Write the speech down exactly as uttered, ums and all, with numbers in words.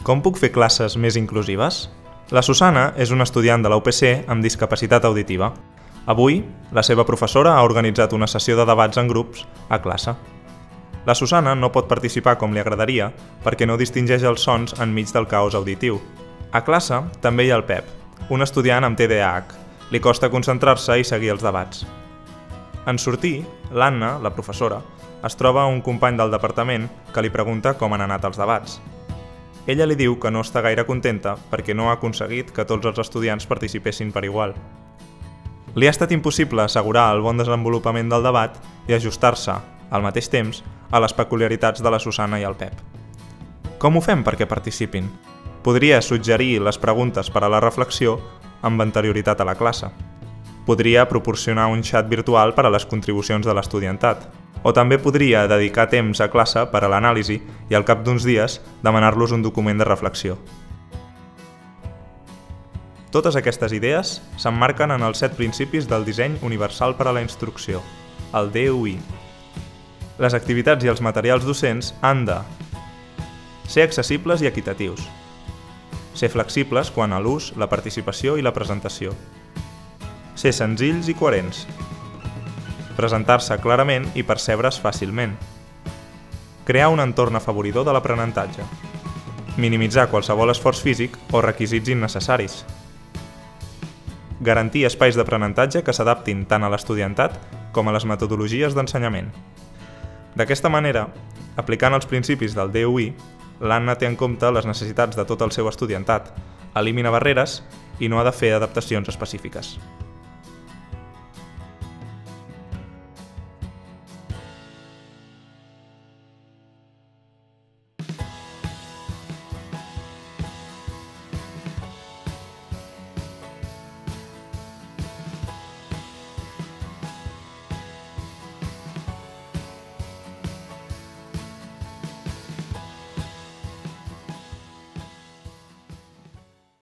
Com puc fer classes més inclusives? La Susana és una estudiant de la U P C amb discapacitat auditiva. Avui, la seva professora ha organitzat una sessió de debats en grups a classe. La Susana no pot participar com li agradaria perquè no distingeix els sons enmig del caos auditiu. A classe també hi ha el Pep, un estudiant amb T D A H. Li costa concentrar-se i seguir els debats. En sortir, l'Anna, la professora, es troba un company del departament que li pregunta com han anat els debats. Ella li diu que no està gaire contenta perquè no ha aconseguit que tots els estudiants participessin per igual. Li ha estat impossible assegurar el bon desenvolupament del debat i ajustar-se, al mateix temps, a les peculiaritats de la Susana i el Pep. Com ho fem perquè participin? Podria suggerir les preguntes per a la reflexió amb anterioritat a la classe. Podria proporcionar un xat virtual per a les contribucions de l'estudiantat. O també podria dedicar temps a classe per a l'anàlisi i al cap d'uns dies demanar-los un document de reflexió. Totes aquestes idees s'emmarquen en els set principis del disseny universal per a la instrucció, el D U I. Les activitats i els materials docents han de ser accessibles i equitatius, ser flexibles quant a l'ús, la participació i la presentació, ser senzills i coherents, presentar-se clarament i percebre's fàcilment, crear un entorn afavoridor de l'aprenentatge, minimitzar qualsevol esforç físic o requisits innecessaris, garantir espais d'aprenentatge que s'adaptin tant a l'estudiantat com a les metodologies d'ensenyament. D'aquesta manera, aplicant els principis del D U I, l'Anna té en compte les necessitats de tot el seu estudiantat, elimina barreres i no ha de fer adaptacions específiques.